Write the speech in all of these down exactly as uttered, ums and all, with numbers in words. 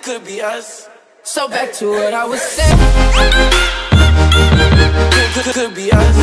Could be us. So back to what I was saying. Could, could be us.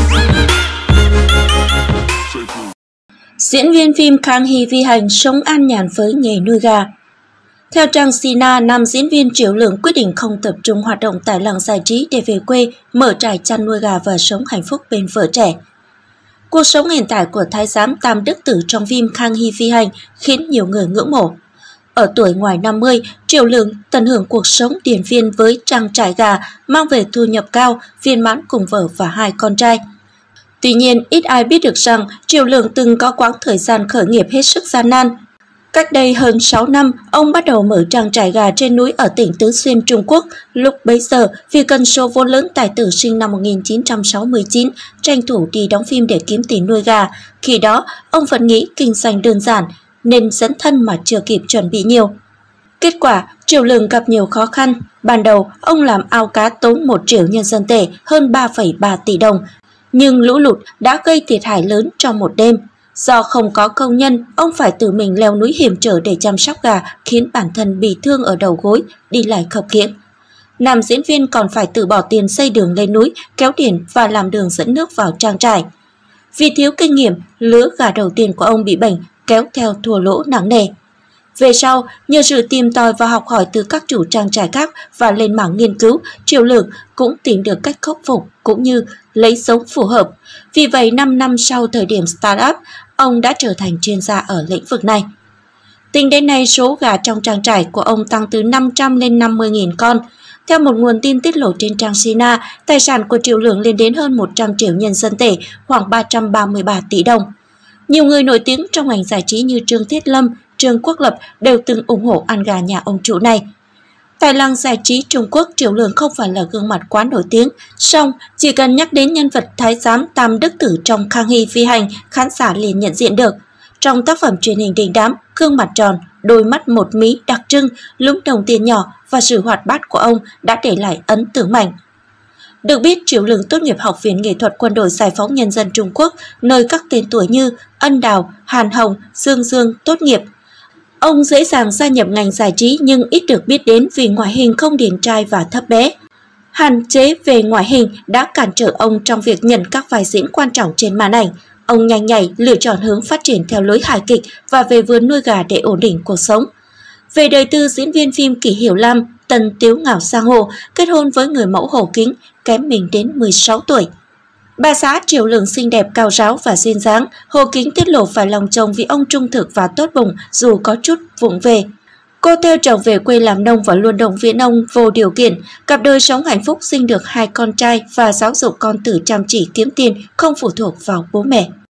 Diễn viên phim Khang Hy Vi Hành sống an nhàn với nghề nuôi gà. Theo trang Sina, nam diễn viên Triệu Lượng quyết định không tập trung hoạt động tại làng giải trí để về quê mở trại chăn nuôi gà và sống hạnh phúc bên vợ trẻ. Cuộc sống hiện tại của thái giám Tam Đức Tử trong phim Khang Hy Vi Hành khiến nhiều người ngưỡng mộ. Ở tuổi ngoài năm mươi, Triệu Lượng tận hưởng cuộc sống điển viên với trang trại gà, mang về thu nhập cao, viên mãn cùng vợ và hai con trai. Tuy nhiên, ít ai biết được rằng Triệu Lượng từng có quãng thời gian khởi nghiệp hết sức gian nan. Cách đây hơn sáu năm, ông bắt đầu mở trang trại gà trên núi ở tỉnh Tứ Xuyên, Trung Quốc. Lúc bấy giờ, vì cần số vốn lớn, tài tử sinh năm một nghìn chín trăm sáu mươi chín tranh thủ đi đóng phim để kiếm tiền nuôi gà. Khi đó, ông vẫn nghĩ kinh doanh đơn giản, nên dẫn thân mà chưa kịp chuẩn bị nhiều. Kết quả, Triệu Lượng gặp nhiều khó khăn. Ban đầu, ông làm ao cá tốn một triệu nhân dân tệ, hơn ba phẩy ba tỷ đồng. Nhưng lũ lụt đã gây thiệt hại lớn trong một đêm. Do không có công nhân, ông phải tự mình leo núi hiểm trở để chăm sóc gà, khiến bản thân bị thương ở đầu gối, đi lại khập khiễng. Nam diễn viên còn phải tự bỏ tiền xây đường lên núi, kéo điện và làm đường dẫn nước vào trang trại. Vì thiếu kinh nghiệm, lứa gà đầu tiên của ông bị bệnh, kéo theo thua lỗ nặng nề. Về sau, nhờ sự tìm tòi và học hỏi từ các chủ trang trại khác và lên mạng nghiên cứu, Triệu Lượng cũng tìm được cách khắc phục cũng như lấy giống phù hợp. Vì vậy, năm năm sau thời điểm start-up, ông đã trở thành chuyên gia ở lĩnh vực này. Tính đến nay, số gà trong trang trại của ông tăng từ năm trăm lên năm mươi nghìn con. Theo một nguồn tin tiết lộ trên trang Sina, tài sản của Triệu Lượng lên đến hơn một trăm triệu nhân dân tệ, khoảng ba trăm ba mươi ba tỷ đồng. Nhiều người nổi tiếng trong ngành giải trí như Trương Thiết Lâm, Trương Quốc Lập đều từng ủng hộ ăn gà nhà ông chủ này. Tại làng giải trí Trung Quốc, Triệu Lượng không phải là gương mặt quá nổi tiếng, song chỉ cần nhắc đến nhân vật thái giám Tam Đức Tử trong Khang Hy Vi Hành, khán giả liền nhận diện được. Trong tác phẩm truyền hình đình đám, gương mặt tròn, đôi mắt một mí đặc trưng, lúm đồng tiền nhỏ và sự hoạt bát của ông đã để lại ấn tượng mạnh. Được biết, Triệu Lượng tốt nghiệp Học viện Nghệ thuật Quân đội Giải phóng Nhân dân Trung Quốc, nơi các tên tuổi như Ân Đào, Hàn Hồng, Dương Dương tốt nghiệp. Ông dễ dàng gia nhập ngành giải trí nhưng ít được biết đến vì ngoại hình không điển trai và thấp bé. Hạn chế về ngoại hình đã cản trở ông trong việc nhận các vai diễn quan trọng trên màn ảnh. Ông nhanh nhạy lựa chọn hướng phát triển theo lối hài kịch và về vườn nuôi gà để ổn định cuộc sống. Về đời tư, diễn viên phim Kỷ Hiểu Lam, Tần Tiếu Ngạo Giang Hồ, kết hôn với người mẫu Hồ Kính, kém mình đến mười sáu tuổi. Bà xã Triệu Lượng xinh đẹp, cao ráo và duyên dáng, Hồ Kính tiết lộ phải lòng chồng vì ông trung thực và tốt bụng dù có chút vụng về. Cô theo chồng về quê làm nông và luôn động viên ông vô điều kiện. Cặp đôi sống hạnh phúc, sinh được hai con trai và giáo dục con tử chăm chỉ kiếm tiền, không phụ thuộc vào bố mẹ.